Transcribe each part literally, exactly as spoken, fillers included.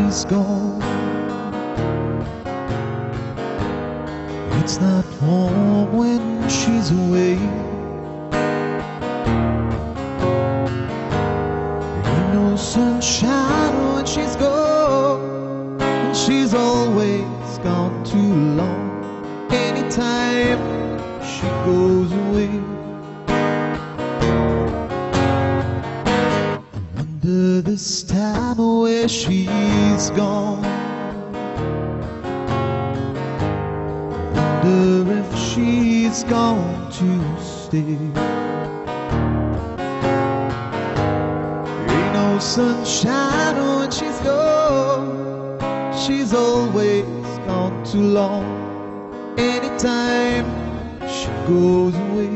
she's gone. It's not warm when she's away. Ain't no sunshine when she's gone, and she's always gone too long. Anytime she goes away, I wonder this time where she's gone. Wonder if she's going to stay. Ain't no sunshine when she's gone. She's always gone too long. Anytime she goes away,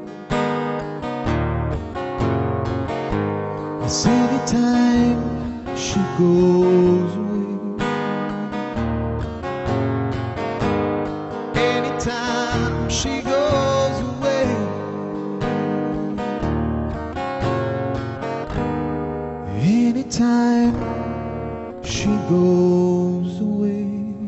yes, anytime she goes away. Anytime she goes away, anytime she goes away.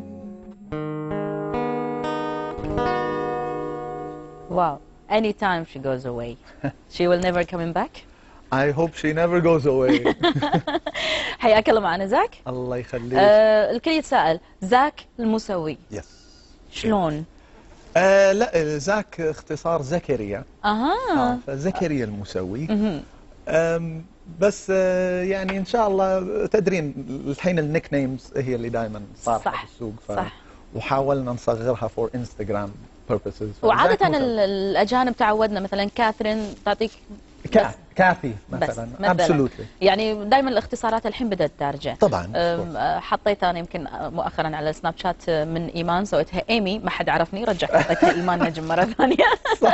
Wow. Anytime she goes away. She will never coming back. I hope she never goes away. حياك الله معنا زاك. الله يخليك. آه الكل يتساءل زاك الموسوي يس. شلون؟ آه لا زاك اختصار زكريا. اها. آه فزكريا الموسوي. آم بس آه يعني ان شاء الله تدرين الحين النيك نيمز هي اللي دائما صارحه بالسوق. ف... صح. وحاولنا نصغرها فور انستغرام purposes. وعادة الأجانب تعودنا مثلا كاثرين تعطيك كا كافي مثلا. absolutely. يعني دائما الاختصارات الحين بدأت ترجع. طبعا. حطيت أنا يمكن مؤخرا على سناب شات من إيمان سويتها إيمي، ما حد عرفني، رجعت حطيتها إيمان نجم مرة ثانية.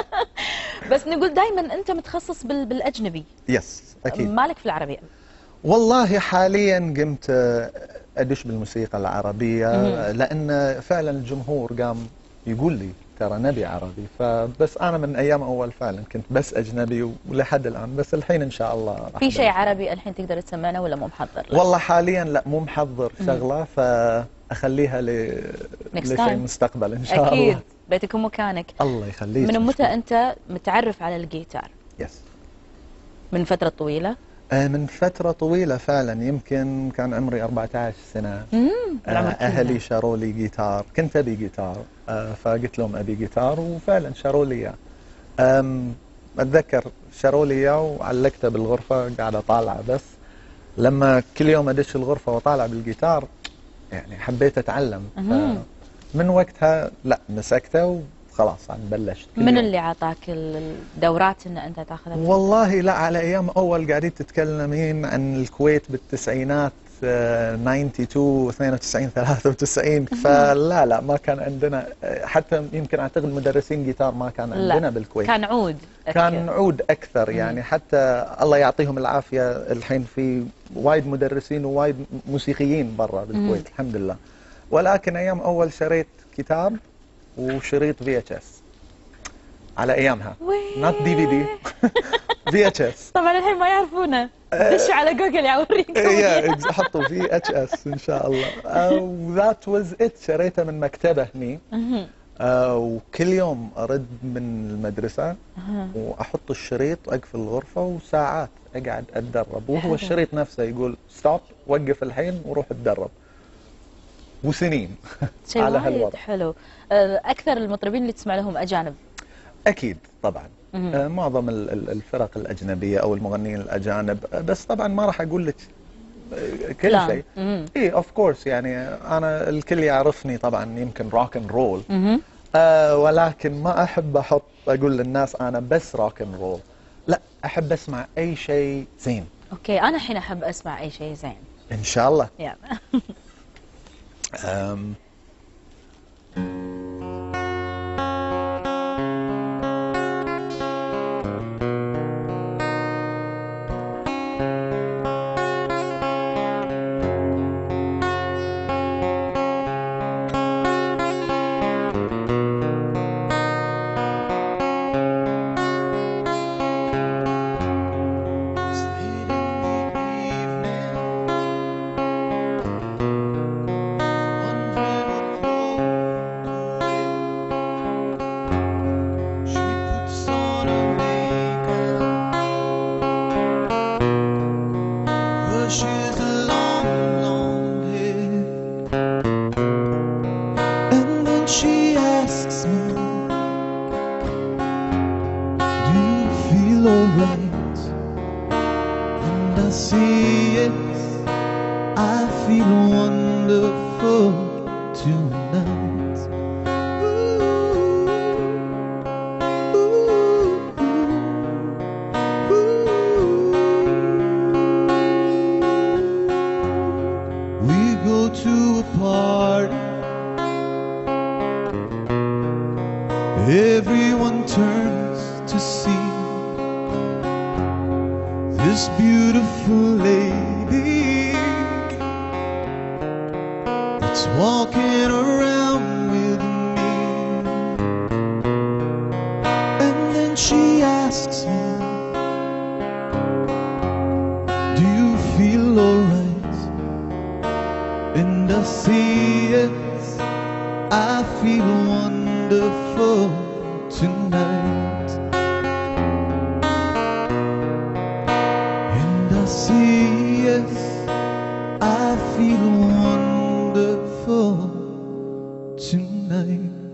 بس نقول دائما أنت متخصص بالأجنبي. يس أكيد. مالك في العربي؟ والله حاليا قمت أدش بالموسيقى العربية لأن فعلا الجمهور قام يقول لي ترى نبي عربي، فبس أنا من أيام أول فعلا كنت بس أجنبي ولحد الآن، بس الحين إن شاء الله في شيء عربي الحين تقدر تسمعنا ولا مو محضر؟ والله حاليا لا مو محضر شغلة، فأخليها ل لشيء مستقبل إن شاء أكيد. الله. أكيد بيتك ومكانك. الله يخليك. من متى أنت متعرف على الجيتار؟ يس. من فترة طويلة؟ من فترة طويلة فعلا، يمكن كان عمري أربعة عشر سنة. امم أهلي شروا لي جيتار، كنت أبي جيتار فقلت لهم أبي جيتار وفعلا شروا لي إياه. أتذكر شروا لي إياه وعلقته بالغرفة قاعد أطالعه، بس لما كل يوم أدش الغرفة وأطالع بالجيتار يعني حبيت أتعلم. من وقتها لا مسكته خلاص أنا بلشت. من يوم. اللي عطاك الدورات ان انت تاخذها؟ والله لا، على ايام اول قاعدين تتكلمين عن الكويت بالتسعينات اثنين وتسعين اثنين وتسعين ثلاثة وتسعين، فلا لا ما كان عندنا، حتى يمكن اعتقد مدرسين جيتار ما كان عندنا لا. بالكويت. كان عود أكثر. كان عود اكثر يعني. حتى الله يعطيهم العافيه الحين في وايد مدرسين ووايد موسيقيين برا بالكويت الحمد لله. ولكن ايام اول شريت كتاب وشريط في اتش اس على ايامها، نوت دي في دي، في اتش اس. طبعا الحين ما يعرفونه، دشوا على جوجل يوريكم. ايه حطوا في اتش اس ان شاء الله. وذات واز ات، شريته من مكتبه هني. وكل يوم ارد من المدرسه واحط الشريط واقفل الغرفه وساعات اقعد اتدرب، وهو الشريط نفسه يقول ستوب وقف الحين وروح اتدرب. وسنين على هالوضع. حلو. اكثر المطربين اللي تسمع لهم اجانب؟ اكيد طبعا. آه معظم الفرق الاجنبيه او المغنيين الاجانب، بس طبعا ما راح اقول لك كل شيء. اي اوف كورس يعني انا الكل يعرفني طبعا يمكن روك اند رول، آه ولكن ما احب احط اقول للناس انا بس روك اند رول، لا احب اسمع اي شيء زين. اوكي انا الحين احب اسمع اي شيء زين ان شاء الله. yeah. um, asks me, do you feel alright? And I say yes, I feel wonderful tonight. Ooh, ooh, ooh, ooh. We go to a party, everyone turns to see this beautiful lady that's walking around with me. And then she asks me, do you feel alright? And I say yes, I feel wonderful tonight. And I say yes, I feel wonderful tonight.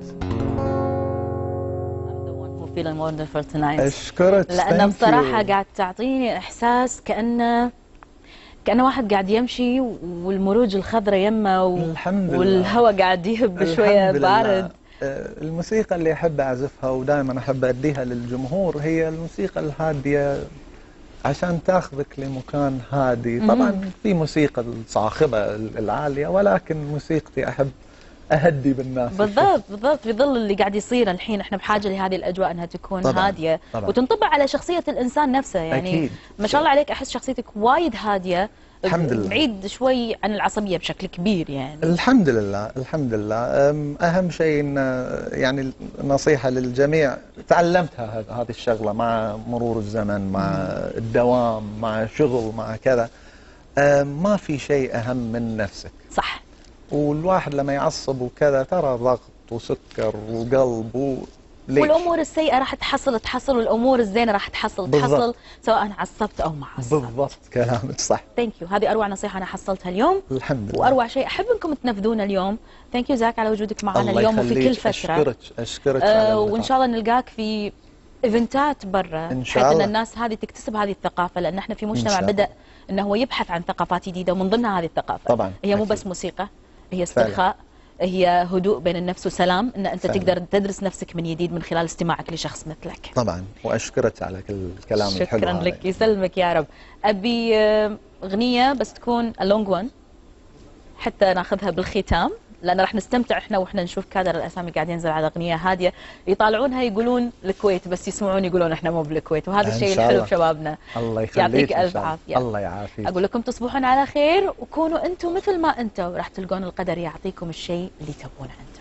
I'm the one who feeling wonderful tonight. اشكرك. لأنه thank بصراحة you. قاعد تعطيني إحساس كأنه كأنه واحد قاعد يمشي والمروج الخضراء يمه و... الحمد لله. والهواء قاعد يهب شوية الحمد لله. بارد. آه، الموسيقى اللي أحب أعزفها ودائما أحب أديها للجمهور هي الموسيقى الهادية عشان تاخذك لمكان هادي. طبعا في موسيقى الصاخبة العالية، ولكن موسيقتي أحب أهدي بالناس. بالضبط بالضبط، في ظل اللي قاعد يصير الحين احنا بحاجه لهذه الاجواء انها تكون طبعاً هاديه طبعاً. وتنطبع على شخصيه الانسان نفسه. يعني أكيد. ما شاء الله عليك، احس شخصيتك وايد هاديه، الحمد لله. بعيد شوي عن العصبيه بشكل كبير يعني. الحمد لله الحمد لله. أم، أهم شيء إن يعني نصيحة للجميع تعلمتها هذ- هذه الشغلة مع مرور الزمن، مع الدوام، مع شغل، مع كذا. أم، ما في شيء أهم من نفسك. صح. والواحد لما يعصب وكذا ترى ضغط وسكر وقلب و... ليش؟ والامور السيئه راح تحصل تحصل والامور الزينه راح تحصل بالضبط. تحصل، سواء عصبت او ما عصبت. بالضبط كلامك صح. ثانك يو، هذه اروع نصيحه انا حصلتها اليوم. الحمد لله. واروع شيء احب انكم تنفذونه اليوم. ثانك يو زاك على وجودك معنا الله اليوم وفي يخليك. كل فتره. اشكرك اشكرك آه على وان اللقاء. شاء الله نلقاك في ايفنتات برا، إن شاء بحيث ان الله. الناس هذه تكتسب هذه الثقافه، لان احنا في إن مجتمع شاء الله. بدا انه هو يبحث عن ثقافات جديده، ومن ضمنها هذه الثقافه. طبعاً، هي مو أكيد. بس موسيقى، هي استرخاء، هي هدوء بين النفس وسلام، ان انت فعلا. تقدر تدرس نفسك من جديد من خلال استماعك لشخص مثلك. طبعا، واشكرك على كل الكلام الحلو. شكرا هذا. لك، يسلمك يا رب. ابي آه، اغنيه بس تكون لونج وان حتى ناخذها بالختام، لان راح نستمتع احنا واحنا نشوف كادر الاسامي قاعد ينزل على اغنيه هاديه يطالعونها يقولون الكويت، بس يسمعون يقولون احنا مو بالكويت، وهذا إن الشيء شاء الحلو الله. بشبابنا. الله يخليك. يعطيك إن الف شاء الله. عافيه. الله يعافيك. اقول لكم تصبحون على خير وكونوا انتم مثل ما انتم، راح تلقون القدر يعطيكم الشيء اللي تبون عنده.